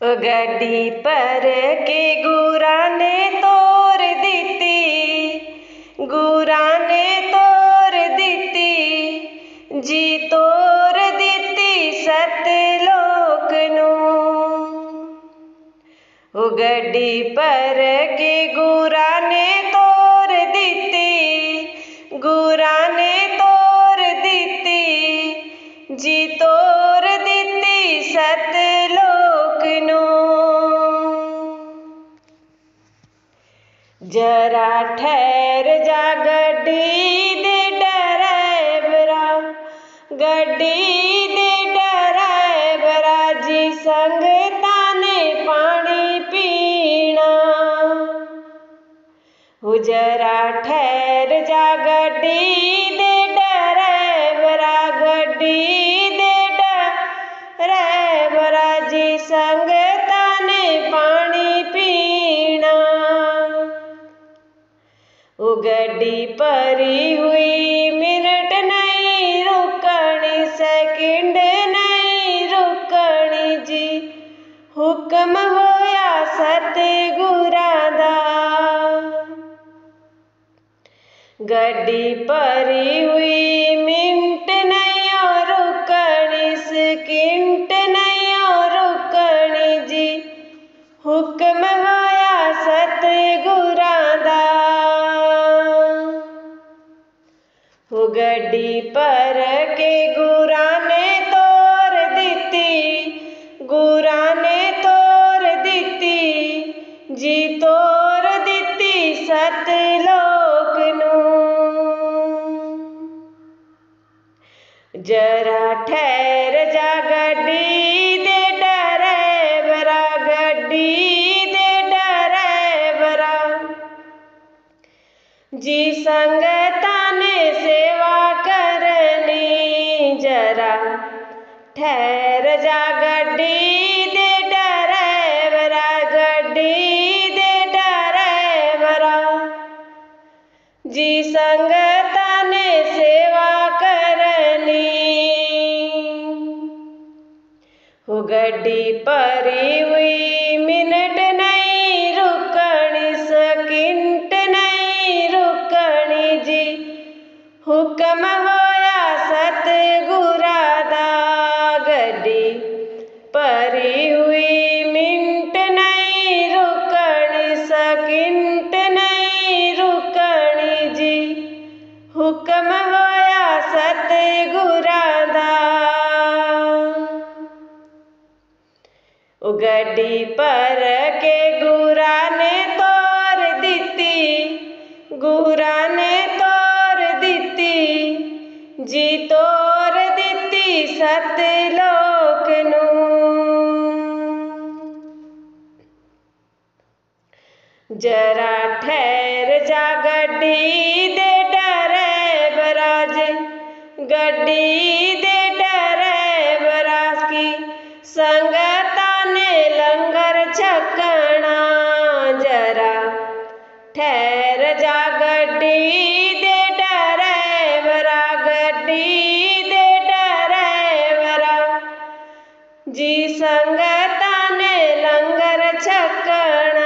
गड्डी पर के गुरा ने तोड़ दिती, गुरा ने तोड़ दिती, जी तोड़ दिती सतलोक नूं। गड्डी पर के गुरा ने तोड़ दिती, गुरा ने तोड़ दिती, जी तोड़ दिती सतलोक नूं। जरा ठहर जा गड्डी दे डराइवरा, गड्डी दे डराइवरा, जी संगतां ने पानी पीना। हो जरा ठहर जा गड्डी दे डराइवरा, गड्डी दे डराइवरा, जी संगतां ने पानी पीना। वो गड्डी भरी हुई मिनट नहीं रुकनी, सेकंड नहीं रुकनी, जी हुक्म होया सतगुरां दा। गड्डी भरी हुई मिनट नहीं रुकनी, सेकंड नहीं रुकनी, जी हुक्म होया सतगुरां दा। वो गड्डी पर के गुरा ने तोड़ दिती, गुरा ने तोड़ दिती, जी तोड़ दिती सतलोक नूं। जरा ठहर जा गड्डी दे डराइवरा, गड्डी दे डराइवरा, जी संगतां ने सेवा करनी। जरा ठहर जा गड्डी दे डराइवरा, गड्डी दे डराइवरा, जी संगतां ने सेवा करनी। हो गड्डी भरी हुई मिनट नहीं रुकनी, सेकंड नहीं रुकनी, जी हुक्म होया सतगुरां दा। गड्डी भरी हुई मिनट नहीं रुकनी, सेकंड नहीं रुकनी, जी हुक्म होया सतगुरां दा। गड्डी पर के गुरा ने तोड़ दिती, गुरा ने तोड़ दिती, जी तोड़ दिती सतलोक नूं। जरा ठहर जा गड्डी दे डराइवरा, गड्डी दे डराइवरा, की संगतां ने लंगर छकना। जरा ठहर जा गड्डी दे डराइवरा, गड्डी दे डराइवरा, जी संगतां ने लंगर छकना।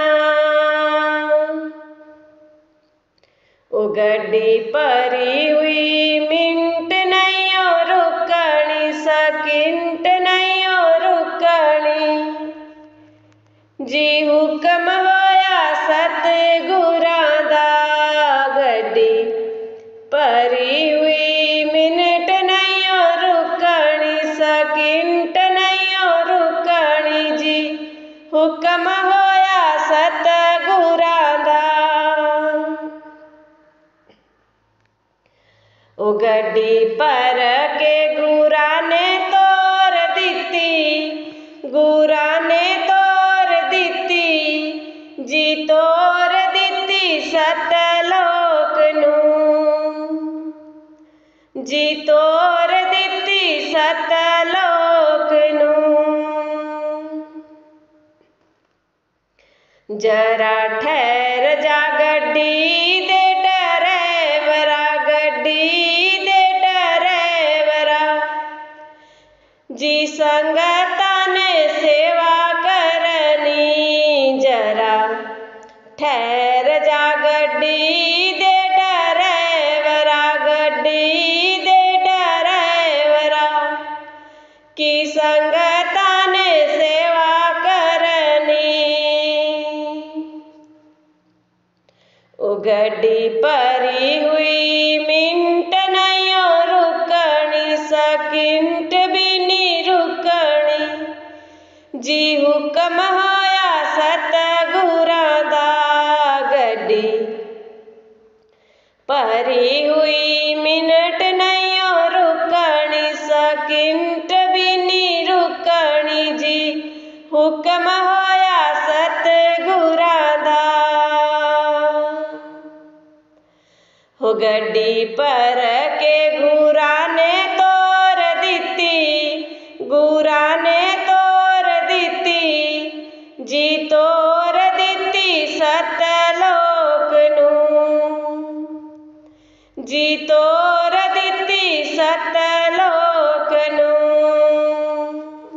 ओ गड्डी भरी हुई मिनट नहीं रुकनी, सेकंड नहीं रुकनी, जी हुक्म होया सतगुरां दा। गड्डी भरी हुई मिनट नहीं रुकनी, सेकंड नहीं रुकनी, जी हुक्म होया सतगुरां दा। ओ गड्डी पर के गुरा ने तोड़ दिती, गुरा ने तोड़ दिती, जी तोड़ दिती सतलोक नूं, जी तोड़ दिती सतलोक नूं। जरा ठहर जा गड्डी दे डराइवरा, गड्डी दे डराइवरा, जी संगतां ने सेवा कर जी हुक्म होया सतगुरां दा गड्डी भरी हुई मिनट नहीं रुकनी सकिंट भी नहीं रुकनी जी हुक्म होया सतगुरां दा हो गड्डी पर के गुरा ने तोर दिती गुरा ने तोर दिती जी तोर दिती सतलोक नूं जी तोर दिती सतलोक नूं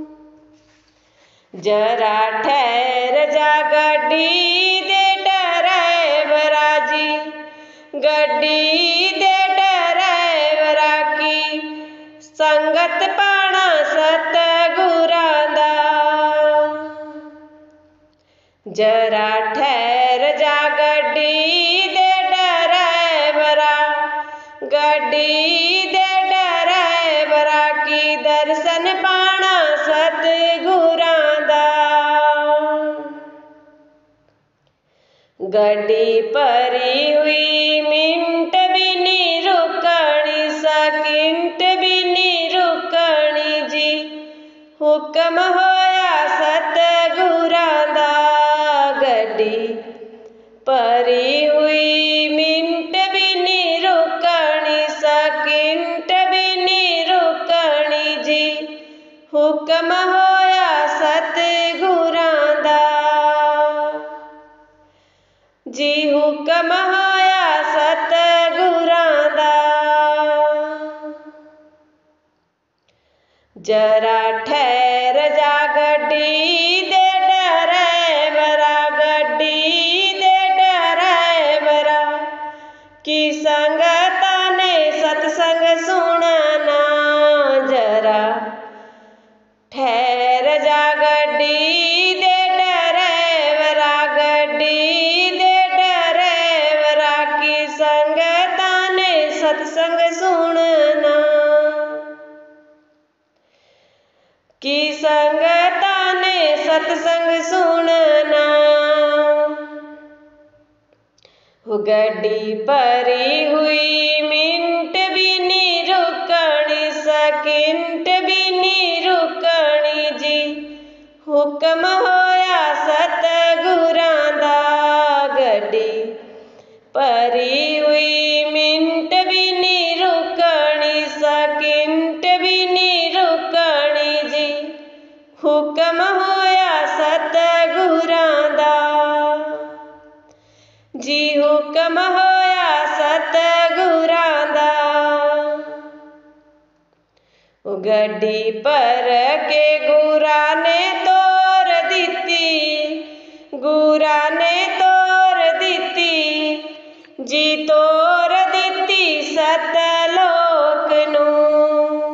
जरा ठहर जा गड्डी दे ड्राइवरा जी गड्डी दे ड्राइवरा की संगत पाना सतगुरां दा जरा ठहर जा गड्डी दे ड्राइवरा गड्डी दे ड्राइवरा की दर्शन पाना सतगुरां दा गड्डी भरी हुई मिंट भी नहीं रुकनी सकिंट भी नहीं रुकनी जी हुक्म होया सतगुरां दा गड्डी भरी हुई मिंट भी नहीं रुकनी सकिंट भी नहीं रुकनी जी हुक्म होया सतगुरां दा जी हुक्म होया सतगुरां दा जरा ठहर जा गड्डी दे ड्राइवरा गड्डी दे ड्राइवरा की संगता ने सत्संग सुनना जरा ठहर जा गड्डी दे ड्राइवरा गड्डी दे ड्राइवरा की संगता ने सत्संग सुनना की संगता ने सत्संग सुनना हो गड्डी भरी हुई मिंट भी नहीं रुकनी सकिंट भी नहीं रुकनी जी हुक्म होया सतगुरां दा गड्डी भरी हुई मिंट भी नहीं रुकनी सकिंट भी नहीं रुकनी जी हुक्म होया सतगुरां दा जी हुक्म होया सतगुरां दा गड्डी पर के गुरा ने तोर दिती गुरा ने तोर दिती जी तोर दिती सतलोक नूं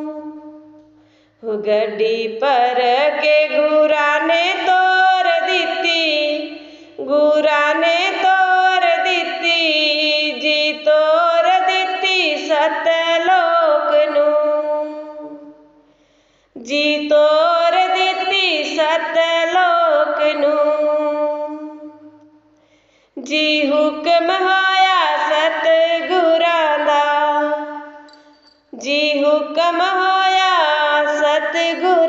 गड्डी पर के गुरा ने तोर दिती गुरा ने तोर दिती जी तोर दिती सतलोक नूं जी तोर दिती सतलोक नूं जी हुक्म होया सतगुरां दा जी हुक्म होया सतगुरां